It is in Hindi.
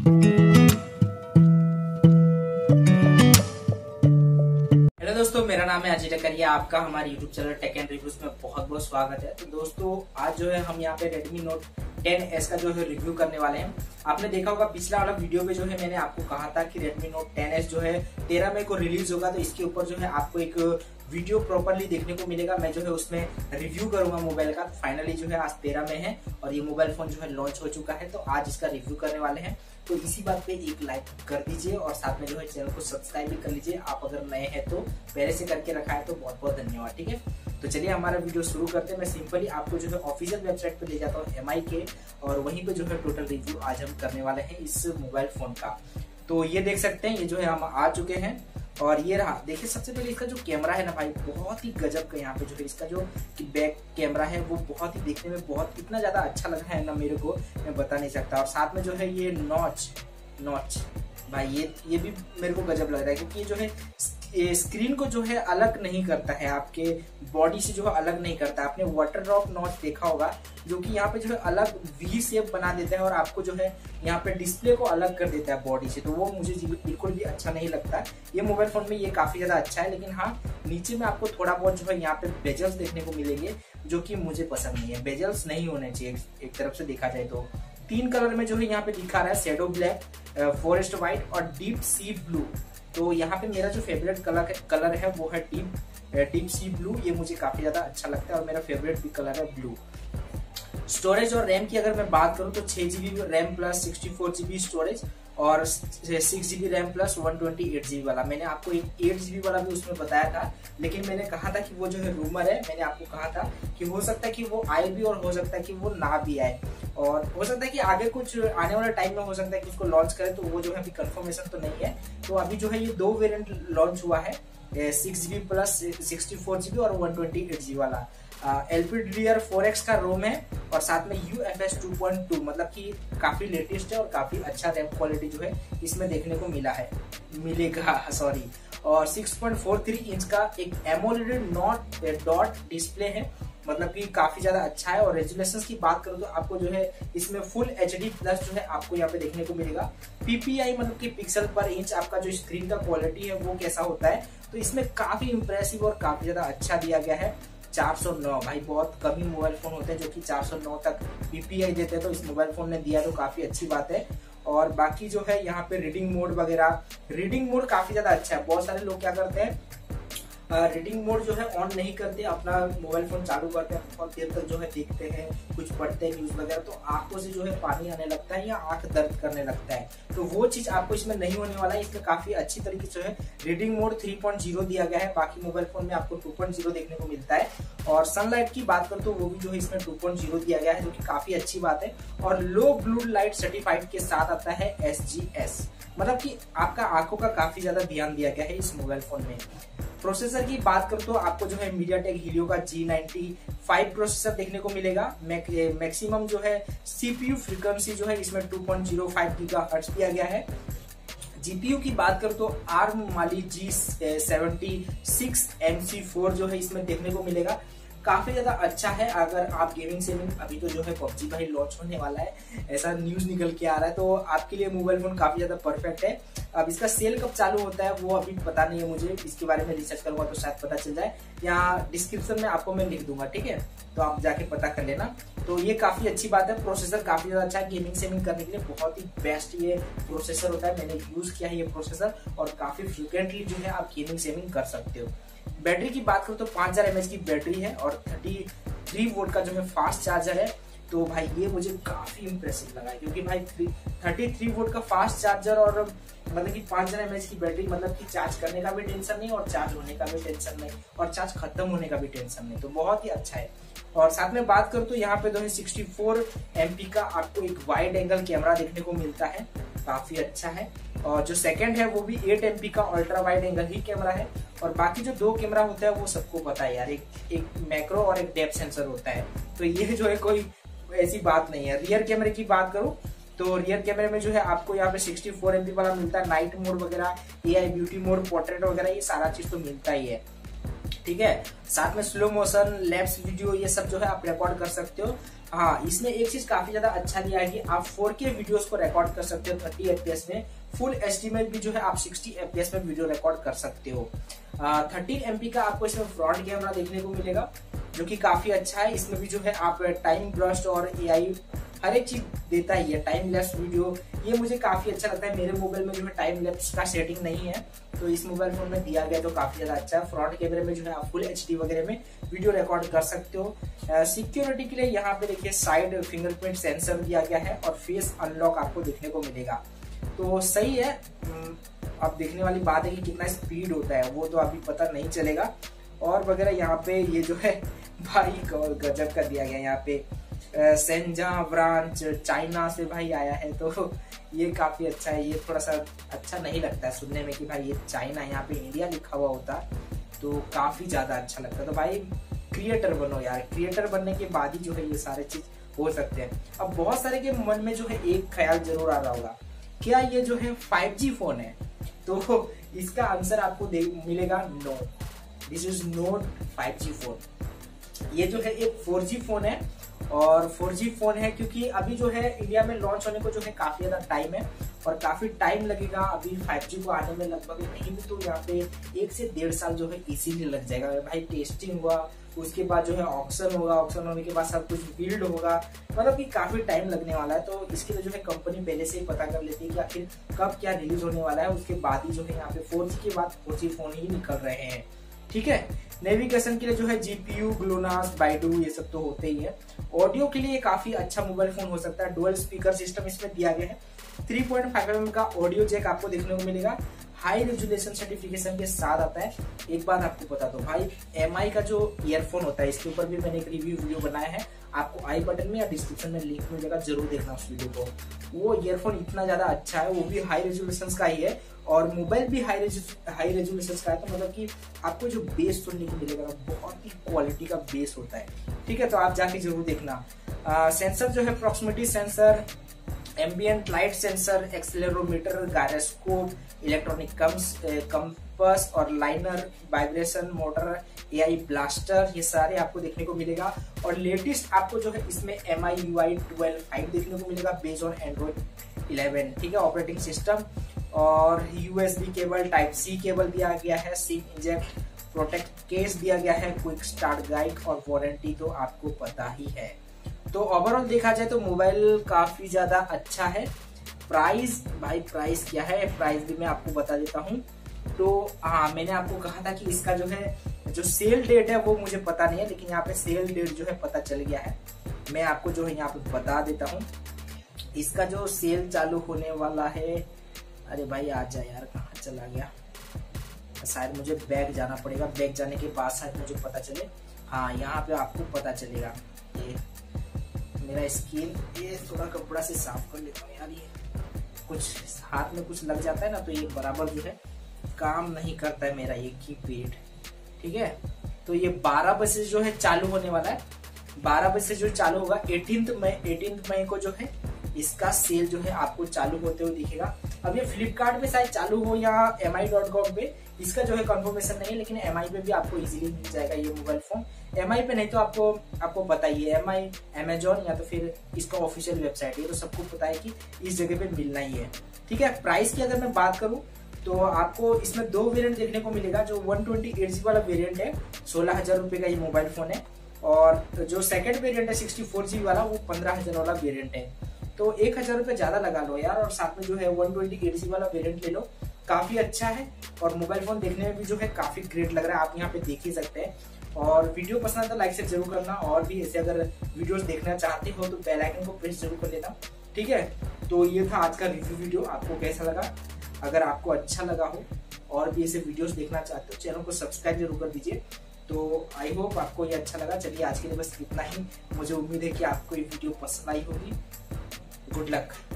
हेलो दोस्तों, मेरा नाम है अजय टकरिया। आपका हमारे YouTube channel tech and reviews में बहुत बहुत स्वागत है। तो दोस्तों, आज जो है हम यहाँ पे Redmi Note 10S का जो है रिव्यू करने वाले हैं। आपने देखा होगा पिछला वाला वीडियो में जो है मैंने आपको कहा था कि Redmi Note 10S जो है 13 मई को रिलीज होगा, तो इसके ऊपर जो है आपको एक वीडियो प्रॉपरली देखने को मिलेगा। मैं जो है उसमें रिव्यू करूंगा मोबाइल का। फाइनली जो है आज 13 में है और ये मोबाइल फोन जो है लॉन्च हो चुका है, तो आज इसका रिव्यू करने वाले हैं। तो इसी बात पे एक लाइक कर दीजिए और साथ में जो है चैनल को सब्सक्राइब भी कर लीजिए। आप अगर नए हैं तो पहले से करके रखा है तो बहुत बहुत धन्यवाद। ठीक है, तो चलिए हमारा वीडियो शुरू करते हैं। मैं सिंपली आपको जो है ऑफिशियल वेबसाइट पे ले जाता हूँ MI के, और वहीं पे जो है टोटल रिव्यू आज हम करने वाले हैं इस मोबाइल फोन का। तो ये देख सकते हैं, ये जो है हम आ चुके हैं और ये रहा। देखिए, सबसे पहले इसका जो कैमरा है ना भाई, बहुत ही गजब का। यहाँ पे जो है इसका जो बैक कैमरा है वो बहुत ही देखने में बहुत इतना ज्यादा अच्छा लग रहा है ना मेरे को, मैं बता नहीं सकता। और साथ में जो है ये नॉच भाई, ये भी मेरे को गजब लग रहा है, क्योंकि ये जो है स्क्रीन को जो है अलग नहीं करता है, आपके बॉडी से जो है अलग नहीं करता। आपने वाटर ड्रॉप नॉच देखा होगा, जो कि यहाँ पे जो है अलग वी शेप बना देता है और आपको जो है यहाँ पे डिस्प्ले को अलग कर देता है बॉडी से। तो वो मुझे बिल्कुल भी अच्छा नहीं लगता। ये मोबाइल फोन में ये काफी ज्यादा अच्छा है, लेकिन हाँ, नीचे में आपको थोड़ा बहुत जो है यहाँ पे बेजल्स देखने को मिलेंगे, जो कि मुझे पसंद नहीं है। बेजल्स नहीं होने चाहिए एक तरफ से देखा जाए तो। 3 कलर में जो है यहाँ पे दिखा रहा है, शैडो ब्लैक, फॉरेस्ट व्हाइट और डीप सी ब्लू। तो यहाँ पे मेरा जो फेवरेट कलर है वो है डीप सी ब्लू। ये मुझे काफी ज्यादा अच्छा लगता है और मेरा फेवरेट भी कलर है ब्लू। स्टोरेज और रैम की अगर मैं बात करूं तो 6GB RAM plus 64GB storage और 6GB रैम प्लस 128GB वाला। मैंने आपको एक 8GB वाला भी उसमें बताया था, लेकिन मैंने कहा था कि वो जो है रूमर है। मैंने आपको कहा था कि हो सकता है कि वो आए भी और हो सकता है कि वो ना भी आए, और हो सकता है कि आगे कुछ आने वाले टाइम में हो सकता है कि उसको लॉन्च करें। तो वो जो है अभी कंफर्मेशन तो नहीं है। तो अभी जो है ये 2 वेरिएंट लॉन्च हुआ है, 6GB प्लस 64GB और 128GB वाला। LPDDR4X का रोम है और साथ में UFS 2.2, मतलब कि काफी लेटेस्ट है और काफी अच्छा रैम क्वालिटी जो है इसमें देखने को मिलेगा। और 6.43 इंच का एक एमोलेड डॉट डिस्प्ले है, मतलब कि काफी ज्यादा अच्छा है। और रेजोल्यूशन की बात करूं तो आपको जो है इसमें फुल HD प्लस जो है आपको यहाँ पे देखने को मिलेगा। PPI मतलब कि पिक्सल पर इंच आपका जो स्क्रीन का क्वालिटी है वो कैसा होता है, तो इसमें काफी इंप्रेसिव और काफी ज्यादा अच्छा दिया गया है। 409 भाई, बहुत कम ही मोबाइल फोन होते हैं जो कि 409 तक PPI देते हैं, तो इस मोबाइल फोन ने दिया तो काफी अच्छी बात है। और बाकी जो है यहाँ पे रीडिंग मोड वगैरह, रीडिंग मोड काफी ज्यादा अच्छा है। बहुत सारे लोग क्या करते हैं, रीडिंग मोड जो है ऑन नहीं करते, अपना मोबाइल फोन चालू करते हैं, बहुत देर तक जो है देखते हैं, कुछ पढ़ते हैं न्यूज वगैरह, तो आंखों से जो है पानी आने लगता है या आंख दर्द करने लगता है। तो वो चीज आपको इसमें नहीं होने वाला है। इसमें काफी अच्छी तरीके से है रीडिंग मोड 3.0 दिया गया है। बाकी मोबाइल फोन में आपको 2.0 देखने को मिलता है। और सनलाइट की बात करूं तो वो भी जो है इसमें 2.0 दिया गया है, जो कि काफी अच्छी बात है। और लो ब्लू लाइट सर्टिफाइड के साथ आता है SGS, मतलब कि आपका आंखों का काफी ज्यादा ध्यान दिया गया है इस मोबाइल फोन में। प्रोसेसर की बात करूं तो आपको जो है MediaTek Helio का G95 प्रोसेसर देखने को मिलेगा। मैक्सिमम जो है CPU फ्रीक्वेंसी जो है इसमें 2.05 GHz दिया गया है। GPU की बात करूं तो ARM Mali G76 MC4 जो है इसमें देखने को मिलेगा। काफी ज्यादा अच्छा है। अगर आप गेमिंग से अभी तो जो है PUBG भाई लॉन्च होने वाला है, ऐसा न्यूज निकल के आ रहा है, तो आपके लिए मोबाइल फोन काफी ज्यादा परफेक्ट है। अब इसका सेल कब चालू होता है वो अभी पता नहीं है मुझे, इसके बारे में रिसर्च करूंगा तो शायद पता चल जाए, या डिस्क्रिप्शन में आपको मैं लिख दूंगा। ठीक है, तो आप जाके पता कर लेना। तो ये काफी अच्छी बात है। प्रोसेसर काफी ज्यादा अच्छा है, गेमिंग सेमिंग करने के लिए बहुत ही बेस्ट ये प्रोसेसर होता है। मैंने यूज किया है ये प्रोसेसर और काफी फ्रिक्वेंटली जो है आप गेमिंग सेमिंग कर सकते हो। बैटरी की बात करूं तो 5000 mAh की बैटरी है और 33 वोल्ट का जो है फास्ट चार्जर है। तो भाई ये मुझे काफी इंप्रेसिव लगा, क्योंकि भाई 33 वोल्ट का फास्ट चार्जर और मतलब कि 5000 mAh की बैटरी, मतलब कि चार्ज करने का भी टेंशन नहीं और चार्ज होने का भी टेंशन नहीं और चार्ज खत्म होने का भी टेंशन नहीं, तो बहुत ही अच्छा है। और साथ में बात करूं तो यहाँ पे जो है 64 MP का आपको एक वाइड एंगल कैमरा देखने को मिलता है, काफी अच्छा है। और जो सेकंड है वो भी 8 MP का अल्ट्रा वाइड एंगल ही कैमरा है। और बाकी जो 2 कैमरा होता है वो सबको पता है यार, एक मैक्रो और एक डेप्थ सेंसर होता है, तो ये जो है कोई ऐसी बात नहीं है। रियर कैमरे की बात करूं तो रियर कैमरे में जो है आपको यहाँ पे 64 MP वाला मिलता है। नाइट मोड वगैरह, AI ब्यूटी मोड, पोर्ट्रेट वगैरह, ये सारा चीज तो मिलता ही है। ठीक है, साथ में स्लो मोशन, लैप्स वीडियो, ये सब जो है आप रिकॉर्ड कर सकते हो। हाँ, इसमें एक चीज काफी ज्यादा अच्छा दिया है कि आप 4K वीडियोस को रिकॉर्ड कर सकते हो 30 FPS में। फुल एचडी में भी जो है आप 60 FPS में वीडियो रिकॉर्ड कर सकते हो। 13 MP का आपको इसमें फ्रंट कैमरा देखने को मिलेगा, जो कि काफी अच्छा है। इसमें भी जो है आप टाइम ब्रस्ट और AI हर एक चीज देता ही है। टाइम लैप्स वीडियो ये मुझे काफी अच्छा लगता है। मेरे मोबाइल में जो है टाइम लैप्स का सेटिंग नहीं है, तो इस मोबाइल फोन में दिया गया तो काफी ज्यादा अच्छा है। फ्रंट कैमरे में जो है आप फुल HD वगैरह में वीडियो रिकॉर्ड कर सकते हो। सिक्योरिटी के लिए यहाँ पे देखिए साइड फिंगरप्रिंट सेंसर दिया गया है और फेस अनलॉक आपको देखने को मिलेगा, तो सही है। अब देखने वाली बात है कि कितना स्पीड होता है वो तो अभी पता नहीं चलेगा। और वगैरह यहाँ पे ये जो है भाई गजब का दिया गया यहाँ पे सेंजा ब्रांच चाइना से भाई आया है, तो ये काफी अच्छा है। ये थोड़ा सा अच्छा नहीं लगता है सुनने में कि भाई ये चाइना, यहाँ पे इंडिया लिखा हुआ होता तो काफी ज्यादा अच्छा लगता है। तो भाई क्रिएटर बनो यार, क्रिएटर बनने के बाद ही जो है ये सारे चीज हो सकते हैं। अब बहुत सारे के मन में जो है एक ख्याल जरूर आ रहा होगा, क्या ये जो है 5G फोन है? तो इसका आंसर आपको मिलेगा no, this is not 5G phone. ये जो है एक 4G फोन है, और 4G फोन है क्योंकि अभी जो है इंडिया में लॉन्च होने को जो है काफी ज्यादा टाइम है और काफी टाइम लगेगा अभी 5G को आने में। लगभग नहीं भी तो यहाँ पे 1 से 1.5 साल जो है इसीलिए लग जाएगा भाई। टेस्टिंग हुआ, उसके बाद जो है ऑक्शन होगा, ऑक्शन होने के बाद सब कुछ बिल्ड होगा, मतलब कि काफी टाइम लगने वाला है। तो इसके लिए जो है कंपनी पहले से ही पता कर लेती है कि आखिर कब क्या रिलीज होने वाला है, उसके बाद ही जो है यहाँ पे 4G के बाद 4G फोन ही निकल रहे हैं। ठीक है, नेविगेशन के लिए जो है GPU, ग्लोनास, बाइडू ये सब तो होते ही है। ऑडियो के लिए काफी अच्छा मोबाइल फोन हो सकता है। डुअल स्पीकर सिस्टम इसमें दिया गया है। 3.5 mm का ऑडियो जैक आपको देखने को मिलेगा। हाई रेजुलेशन सर्टिफिकेशन के साथ आता है। एक बात आपको बता दो भाई, MI का जो ईयरफोन होता है इसके ऊपर भी मैंने एक रिव्यू वीडियो बनाया है, आपको आई बटन में या डिस्क्रिप्शन में लिंक मिलेगा, जरूर देखना उस वीडियो को। वो ईयरफोन इतना ज्यादा अच्छा है, वो भी हाई रेजुलेशन का ही है और मोबाइल भी हाई रेजुलेशन का है, तो मतलब कि आपको जो बेस सुनने को मिलेगा बहुत ही क्वालिटी का बेस होता है। ठीक है, तो आप जाके जरूर देखना। सेंसर जो है proximity sensor, ambient light sensor, accelerometer, gyroscope, electronic compass और linear, vibration motor, AI blaster, ये सारे आपको देखने को मिलेगा। और लेटेस्ट आपको जो है इसमें MIUI 12.5 देखने को मिलेगा बेस्ड ऑन Android 11। ठीक है, ऑपरेटिंग सिस्टम और USB cable, type C cable दिया गया है, सिम इंजेक्ट, प्रोटेक्ट केस दिया गया है, क्विक स्टार्ट गाइड और वारंटी तो आपको पता ही है। तो ओवरऑल देखा जाए तो मोबाइल काफी ज्यादा अच्छा है। प्राइस भाई, प्राइस क्या है, प्राइस भी मैं आपको बता देता हूँ। तो हाँ, मैंने आपको कहा था कि इसका जो है जो सेल डेट है वो मुझे पता नहीं है, लेकिन यहाँ पे सेल डेट जो है पता चल गया है। मैं आपको जो है यहाँ पे बता देता हूँ। इसका जो सेल चालू होने वाला है, अरे भाई आ जा यार, कहाँ चला गया, शायद मुझे बैग जाना पड़ेगा, बैग जाने के बाद शायद मुझे पता चले। हाँ, यहाँ पे आपको पता चलेगा। ये मेरा स्किन, ये थोड़ा कपड़ा से साफ कर लेता हूँ यार, ये कुछ हाथ में कुछ लग जाता है ना, तो ये बराबर जो है काम नहीं करता है मेरा एक ही पेट। ठीक है, तो ये 12 बजे से जो है चालू होने वाला है। 12 बजे से जो चालू होगा, 18 मई को जो है इसका सेल जो है आपको चालू होते हुए दिखेगा। अब ये फ्लिपकार्ट पे शायद चालू हो या mi.com पे, इसका जो है कंफर्मेशन नहीं है, लेकिन MI पे भी आपको इजीली मिल जाएगा ये मोबाइल फोन। MI पे नहीं तो आपको पता ही है, MI, Amazon या तो फिर इसका ऑफिशियल वेबसाइट, ये तो सबको पता है कि इस जगह पे मिलना ही है। ठीक है, प्राइस की अगर मैं बात करूं तो आपको इसमें 2 वेरिएंट देखने को मिलेगा। जो 128GB वाला वेरिएंट है 16,000 रुपए का ये मोबाइल फोन है, और जो सेकंड वेरिएंट है 64GB वाला वो 15,000 वाला वेरिएंट है। तो 1,000 रुपए ज्यादा लगा लो यार, और साथ में जो है 128GB वाला वेरिएंट ले लो, काफी अच्छा है। और मोबाइल फोन देखने में भी जो है काफी ग्रेट लग रहा है, आप यहाँ पे देख ही सकते हैं। और वीडियो पसंद है तो लाइक से जरूर करना, और भी ऐसे अगर वीडियोस देखना चाहते हो तो बेल आइकन को प्रेस जरूर कर लेना। ठीक है, तो ये था आज का रिव्यू वीडियो। आपको कैसा लगा? अगर आपको अच्छा लगा हो और भी ऐसे वीडियोस देखना चाहते हो, चैनल को सब्सक्राइब जरूर कर दीजिए। तो आई होप आपको ये अच्छा लगा। चलिए आज के लिए बस इतना ही। मुझे उम्मीद है कि आपको ये वीडियो पसंद आई होगी। Good luck.